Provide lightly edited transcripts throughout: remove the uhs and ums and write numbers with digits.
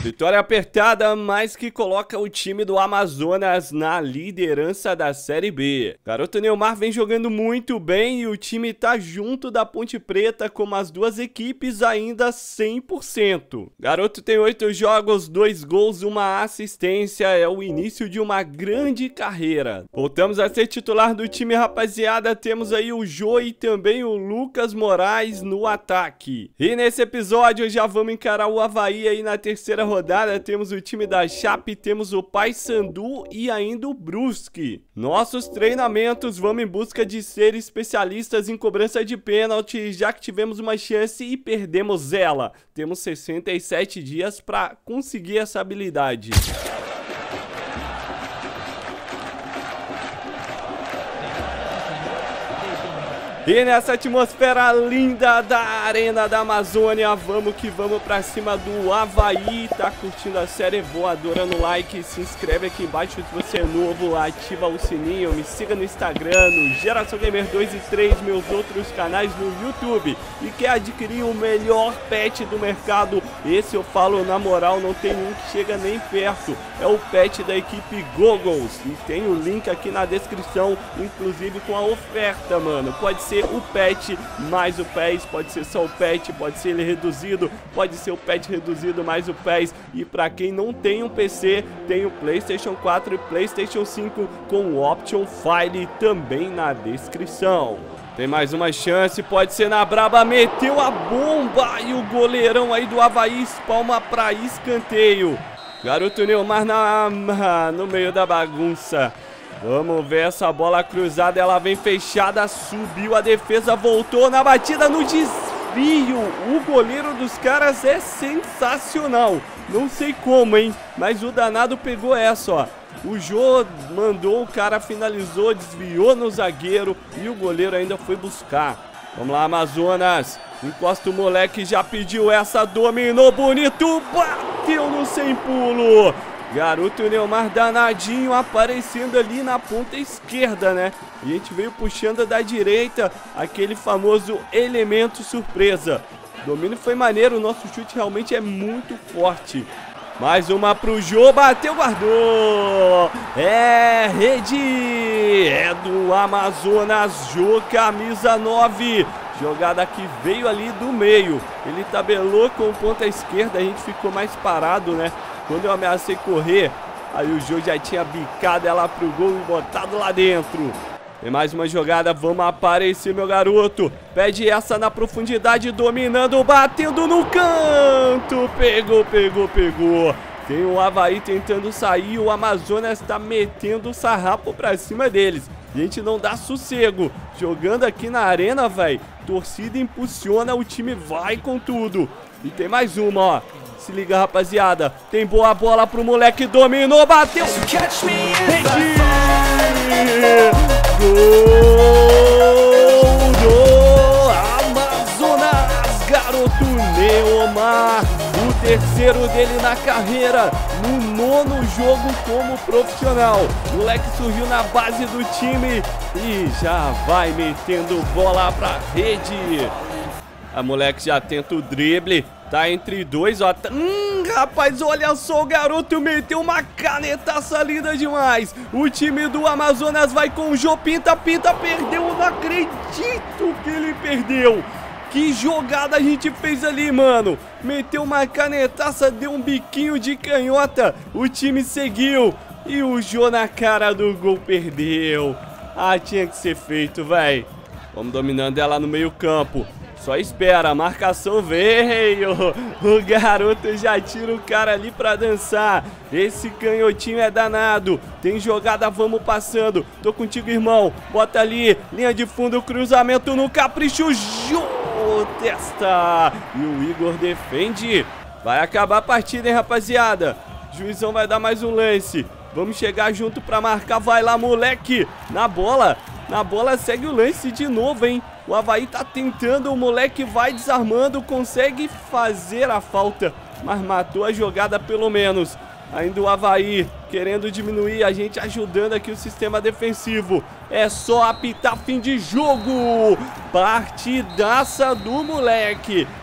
Vitória apertada, mas que coloca o time do Amazonas na liderança da Série B. Garoto Neymar vem jogando muito bem e o time tá junto da Ponte Preta, como as duas equipes ainda 100%. Garoto tem 8 jogos, 2 gols, 1 assistência, é o início de uma grande carreira. Voltamos a ser titular do time, rapaziada, temos aí o Jô e também o Lucas Moraes no ataque. E nesse episódio já vamos encarar o Avaí aí na terceira rodada, temos o time da Chape, temos o Paysandu e ainda o Brusque. Nossos treinamentos, vamos em busca de ser especialistas em cobrança de pênalti, já que tivemos uma chance e perdemos ela. Temos 67 dias para conseguir essa habilidade. E nessa atmosfera linda da Arena da Amazônia, vamos que vamos pra cima do Avaí. Tá curtindo a série voadora no like, se inscreve aqui embaixo se você é novo, ativa o sininho, me siga no Instagram, no Geração Gamer 2 e 3, meus outros canais no YouTube. E quer adquirir o melhor pet do mercado? Esse eu falo na moral, não tem um que chega nem perto. É o pet da equipe Goggles. E tem o link aqui na descrição, inclusive com a oferta, mano. Pode ser o pet mais o PES, pode ser só o pet, pode ser ele reduzido, pode ser o pet reduzido mais o PES. E pra quem não tem um PC, tem o PlayStation 4 e PlayStation 5 com o Option File também na descrição. Tem mais uma chance, pode ser na braba, meteu a bomba e o goleirão aí do Avaí espalma pra escanteio. Garoto Neymar no meio da bagunça. Vamos ver essa bola cruzada, ela vem fechada, subiu a defesa, voltou na batida, no desvio. O goleiro dos caras é sensacional. Não sei como, hein, mas o danado pegou essa, ó. O Jô mandou, o cara finalizou, desviou no zagueiro e o goleiro ainda foi buscar. Vamos lá, Amazonas. Encosta o moleque, já pediu essa, dominou bonito, bateu no sem pulo. Garoto Neymar danadinho aparecendo ali na ponta esquerda, né? E a gente veio puxando da direita, aquele famoso elemento surpresa. O domínio foi maneiro, o nosso chute realmente é muito forte. Mais uma pro Jô, bateu, guardou. É rede, é do Amazonas, Jô, camisa 9. Jogada que veio ali do meio. Ele tabelou com ponta esquerda, a gente ficou mais parado, né? Quando eu ameacei correr, aí o Jô já tinha bicado ela pro gol e botado lá dentro. Tem mais uma jogada, vamos aparecer, meu garoto. Pede essa na profundidade, dominando, batendo no canto. Pegou. Tem o Avaí tentando sair, o Amazonas tá metendo o sarrapo pra cima deles. A gente não dá sossego. Jogando aqui na arena, velho. Torcida impulsiona, o time vai com tudo. E tem mais uma, ó. Se liga, rapaziada. Tem boa bola pro moleque, dominou, bateu. Gol do Amazonas, garoto Neymar. O terceiro dele na carreira, no 9º jogo como profissional. O moleque surgiu na base do time e já vai metendo bola pra rede. A moleque já tenta o drible. Tá entre dois, ó. Rapaz, olha só, o garoto meteu uma canetaça linda demais. O time do Amazonas vai com o Jô, pinta, perdeu. Eu não acredito que ele perdeu. Que jogada a gente fez ali, mano. Meteu uma canetaça, deu um biquinho de canhota. O time seguiu. E o Jô na cara do gol perdeu. Ah, tinha que ser feito, velho. Vamos dominando ela no meio campo. Só espera, a marcação veio. O garoto já tira o cara ali pra dançar. Esse canhotinho é danado. Tem jogada, vamos passando. Tô contigo, irmão. Bota ali, linha de fundo, cruzamento no capricho. Jô, testa. E o Igor defende. Vai acabar a partida, hein, rapaziada. Juizão vai dar mais um lance. Vamos chegar junto pra marcar. Vai lá, moleque. Na bola, segue o lance de novo, hein. O Avaí tá tentando, o moleque vai desarmando, consegue fazer a falta, mas matou a jogada pelo menos. Ainda o Avaí querendo diminuir, a gente ajudando aqui o sistema defensivo. É só apitar fim de jogo. Partidaça do moleque.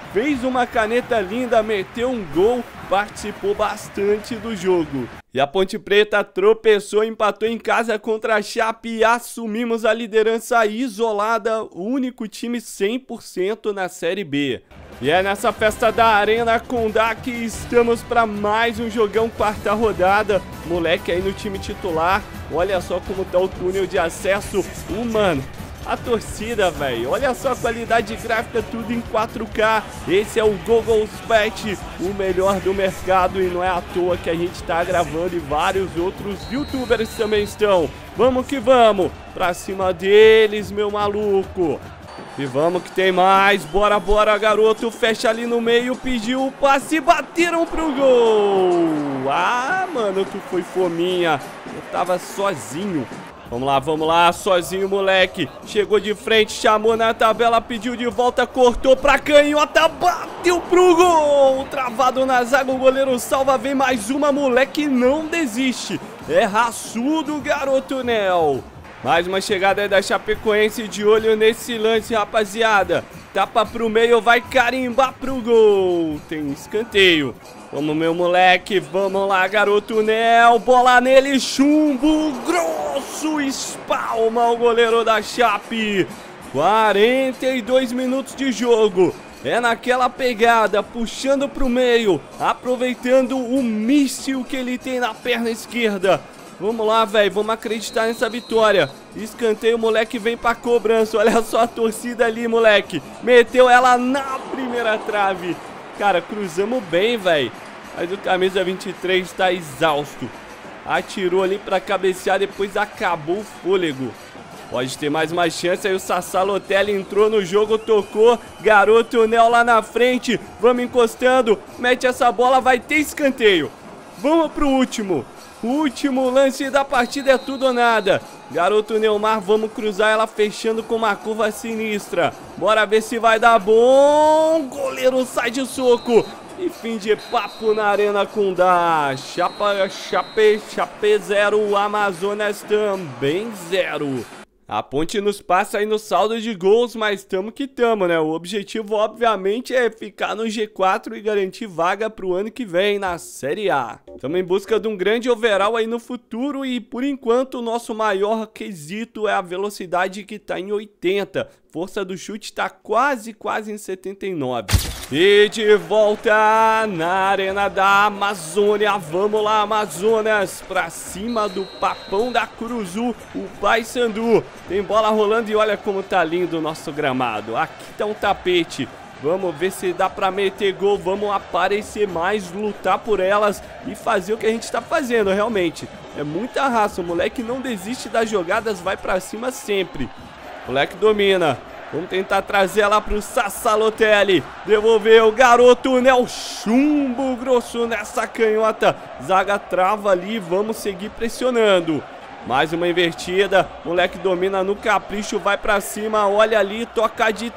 fez uma caneta linda, meteu um gol, participou bastante do jogo. E a Ponte Preta tropeçou e empatou em casa contra a Chape e assumimos a liderança isolada, o único time 100% na Série B. E é nessa festa da Arena Condá que estamos para mais um jogão, quarta rodada. Moleque aí no time titular, olha só como tá o túnel de acesso humano. A torcida, velho, olha só a qualidade gráfica, tudo em 4K. Esse é o Google Patch, o melhor do mercado, e não é à toa que a gente tá gravando e vários outros youtubers também estão. Vamos que vamos, pra cima deles, meu maluco. E vamos que tem mais, bora, bora, garoto, fecha ali no meio, pediu o passe, bateram pro gol. Ah, mano, tu foi fominha, eu tava sozinho. Vamos lá, sozinho, moleque. Chegou de frente, chamou na tabela, pediu de volta, cortou pra canhota, bateu pro gol. Travado na zaga, o goleiro salva, vem mais uma, moleque, não desiste. É raçudo, garoto Nel. Mais uma chegada aí da Chapecoense, de olho nesse lance, rapaziada. Tapa pro meio, vai carimbar pro gol. Tem escanteio. Vamos, meu moleque, vamos lá, garoto Nel. Bola nele, chumbo grosso, espalma o goleiro da Chape. 42 minutos de jogo. É naquela pegada, puxando pro meio, aproveitando o míssil que ele tem na perna esquerda. Vamos lá, velho, vamos acreditar nessa vitória. Escanteio, o moleque vem pra cobrança. Olha só a torcida ali, moleque. Meteu ela na primeira trave. Cara, cruzamos bem, velho. Mas o camisa 23 tá exausto. Atirou ali pra cabecear, depois acabou o fôlego. Pode ter mais uma chance, aí o Sassá Lotelli entrou no jogo, tocou. Garoto Nel lá na frente. Vamos encostando, mete essa bola, vai ter escanteio. Vamos pro último. O último lance da partida, é tudo ou nada. Garoto Neymar, vamos cruzar ela fechando com uma curva sinistra. Bora ver se vai dar bom. Goleiro sai de soco. E fim de papo na Arena Condá. Chape 0, Amazonas também 0. A Ponte nos passa aí no saldo de gols, mas tamo que tamo, né? O objetivo, obviamente, é ficar no G4 e garantir vaga pro ano que vem na Série A. Tamo em busca de um grande overall aí no futuro e, por enquanto, o nosso maior quesito é a velocidade, que tá em 80. Força do chute tá quase em 79. E de volta na Arena da Amazônia. Vamos lá, Amazonas, pra cima do Papão da Curuzu, o Paysandu. Tem bola rolando e olha como tá lindo o nosso gramado. Aqui tá um tapete. Vamos ver se dá pra meter gol, vamos aparecer mais, lutar por elas e fazer o que a gente tá fazendo, realmente. É muita raça, o moleque não desiste das jogadas, vai pra cima sempre. O moleque domina. Vamos tentar trazer ela pro Sassá Lotelli. Devolveu, garoto Nel, chumbo grosso nessa canhota. Zaga trava ali, vamos seguir pressionando. Mais uma invertida, moleque domina no capricho, vai pra cima, olha ali, toca de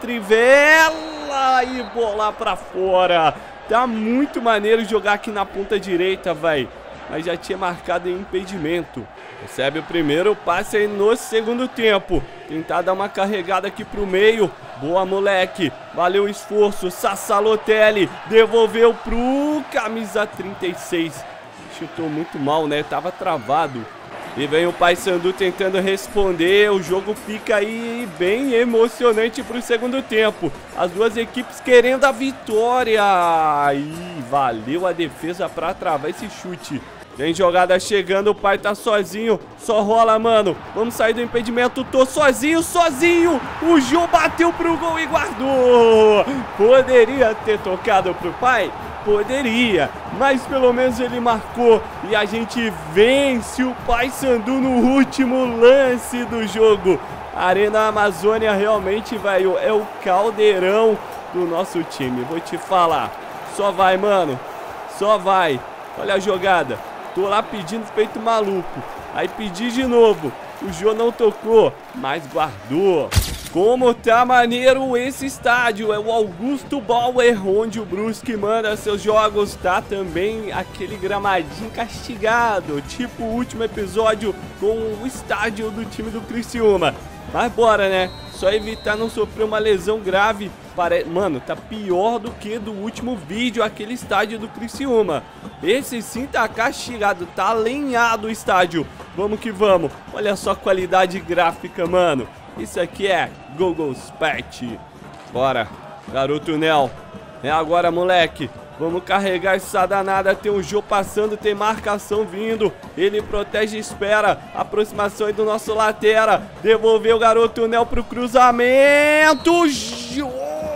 trivela e bola pra fora. Tá muito maneiro jogar aqui na ponta direita, velho. Mas já tinha marcado em impedimento. Recebe o primeiro passe aí no segundo tempo. Tentar dar uma carregada aqui pro meio. Boa, moleque. Valeu o esforço. Sassá Lotelli devolveu pro camisa 36. Chutou muito mal, né? Tava travado. E vem o Paysandu tentando responder. O jogo fica aí bem emocionante pro segundo tempo. As duas equipes querendo a vitória. Ih, valeu a defesa pra travar esse chute. Tem jogada chegando, o pai tá sozinho. Só rola, mano. Vamos sair do impedimento. Tô sozinho. O Jô bateu pro gol e guardou. Poderia ter tocado pro pai? Poderia, mas pelo menos ele marcou e a gente vence o Paysandu no último lance do jogo. A Arena Amazônia realmente, velho, é o caldeirão do nosso time. Vou te falar, só vai, mano, só vai. Olha a jogada, tô lá pedindo feito maluco, aí pedi de novo. O Jô não tocou, mas guardou. Como tá maneiro esse estádio, é o Augusto Bauer, onde o Brusque manda seus jogos. Tá também aquele gramadinho castigado, tipo o último episódio com o estádio do time do Criciúma. Mas bora, né? Só evitar não sofrer uma lesão grave Mano, tá pior do que do último vídeo, aquele estádio do Criciúma. Esse sim tá castigado, tá lenhado o estádio. Vamos que vamos. Olha só a qualidade gráfica, mano. Isso aqui é Google's Patch. Bora, garoto Nel. É agora, moleque. Vamos carregar essa danada. Tem o Jô passando, tem marcação vindo. Ele protege e espera. Aproximação aí do nosso latera. Devolveu o garoto Nel pro cruzamento. Jô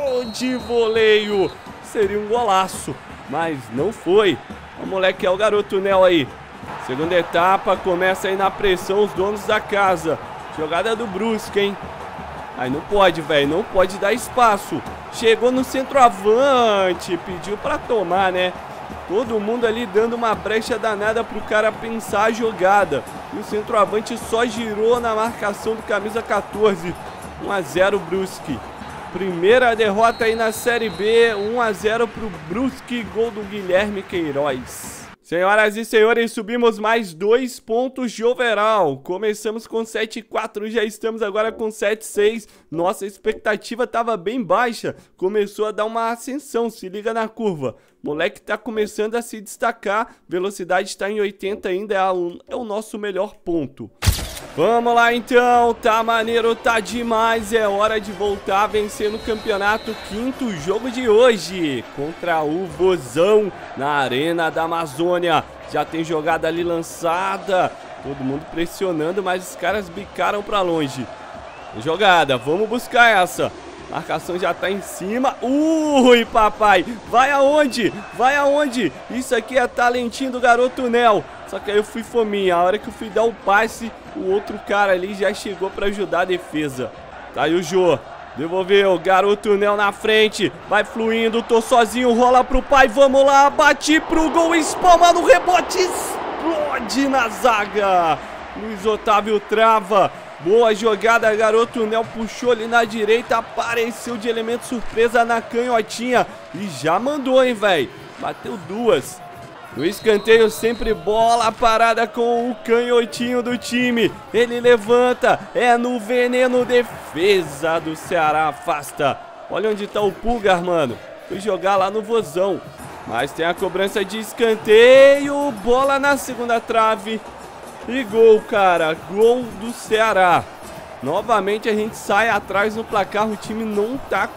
de voleio. Seria um golaço, mas não foi. O moleque é o garoto Nel aí. Segunda etapa, começa aí na pressão os donos da casa. Jogada do Brusque, hein? Aí não pode, velho, não pode dar espaço. Chegou no centroavante, pediu pra tomar, né? Todo mundo ali dando uma brecha danada pro cara pensar a jogada. E o centroavante só girou na marcação do camisa 14. 1 a 0 Brusque. Primeira derrota aí na Série B, 1 a 0 pro Brusque, gol do Guilherme Queiroz. Senhoras e senhores, subimos mais 2 pontos de overall. Começamos com 7-4, já estamos agora com 7-6. Nossa expectativa estava bem baixa, começou a dar uma ascensão, se liga na curva. Moleque tá começando a se destacar, velocidade está em 80 ainda, é o nosso melhor ponto. Vamos lá então, tá maneiro, tá demais, é hora de voltar a vencer no campeonato, quinto jogo de hoje, contra o Vozão, na Arena da Amazônia. Já tem jogada ali lançada, todo mundo pressionando, mas os caras bicaram pra longe. Jogada, vamos buscar essa. Marcação já tá em cima. Ui, papai, vai aonde? Vai aonde? Isso aqui é talentinho do garoto Nel. Só que aí eu fui fominha, a hora que eu fui dar o passe, o outro cara ali já chegou pra ajudar a defesa. Tá aí o Jô, devolveu, garoto Nel na frente, vai fluindo, tô sozinho, rola pro pai, vamos lá, bati pro gol, espalma no rebote, explode na zaga. Luiz Otávio trava, boa jogada, garoto Nel puxou ali na direita, apareceu de elemento surpresa na canhotinha e já mandou, hein, velho, bateu duas. No escanteio sempre bola parada com o canhotinho do time. Ele levanta, é no veneno, defesa do Ceará afasta. Olha onde tá o Pulgar, mano. Foi jogar lá no Vozão. Mas tem a cobrança de escanteio, bola na segunda trave. E gol, cara, gol do Ceará. Novamente a gente sai atrás no placar, o time não tá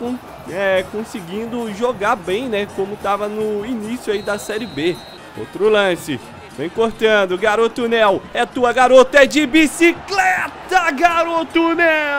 conseguindo jogar bem, né? Como tava no início aí da Série B. Outro lance, vem cortando, garoto Nel, é tua garota, é de bicicleta, garoto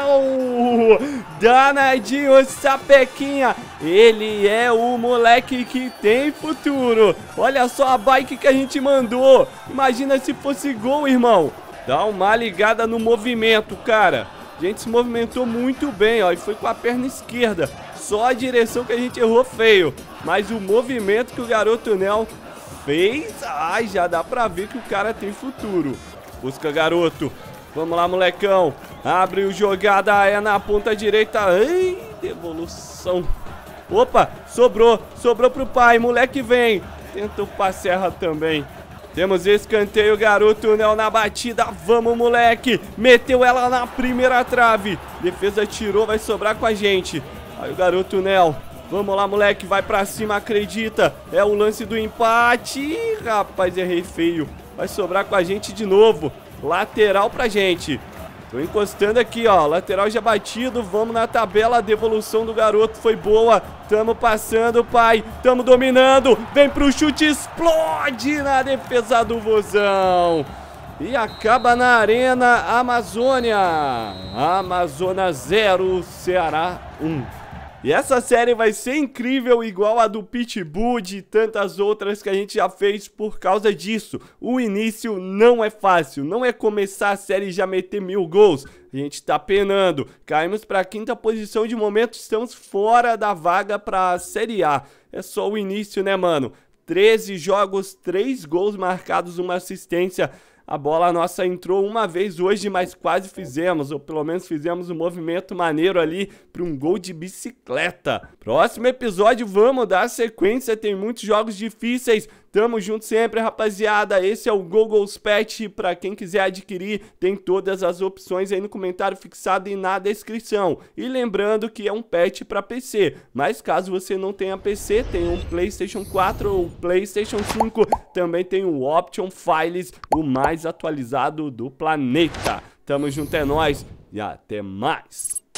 Nel, danadinho, sapequinha, ele é o moleque que tem futuro, olha só a bike que a gente mandou, imagina se fosse gol, irmão, dá uma ligada no movimento, cara, a gente se movimentou muito bem, ó, e foi com a perna esquerda, só a direção que a gente errou feio, mas o movimento que o garoto Nel fez, ai, já dá pra ver que o cara tem futuro. Busca, garoto. Vamos lá, molecão. Abre o jogada, é na ponta direita. Ai, devolução. Opa, sobrou pro pai, moleque vem. Tenta o passe, erra também. Temos escanteio, garoto Nel na batida. Vamos, moleque. Meteu ela na primeira trave. Defesa tirou, vai sobrar com a gente. Aí o garoto Nel. Vamos lá, moleque, vai pra cima, acredita. É o lance do empate. Ih, rapaz, errei feio. Vai sobrar com a gente de novo. Lateral pra gente. Tô encostando aqui, ó. Lateral já batido. Vamos na tabela. A devolução do garoto foi boa. Tamo passando, pai. Tamo dominando. Vem pro chute. Explode na defesa do Vozão. E acaba na Arena Amazônia. Amazonas 0, Ceará 1. E essa série vai ser incrível, igual a do Pitbull, de tantas outras que a gente já fez por causa disso. O início não é fácil, não é começar a série e já meter 1000 gols. A gente tá penando, caímos pra 5ª posição de momento, estamos fora da vaga pra Série A. É só o início, né, mano? 13 jogos, 3 gols marcados, uma assistência. A bola nossa entrou uma vez hoje, mas quase fizemos, ou pelo menos fizemos um movimento maneiro ali para um gol de bicicleta. Próximo episódio vamos dar sequência, tem muitos jogos difíceis. Tamo junto sempre, rapaziada. Esse é o Google's Pet. Pra quem quiser adquirir, tem todas as opções aí no comentário fixado e na descrição. E lembrando que é um pet pra PC. Mas caso você não tenha PC, tem um PlayStation 4 ou PlayStation 5. Também tem o Option Files, o mais atualizado do planeta. Tamo junto, é nóis e até mais.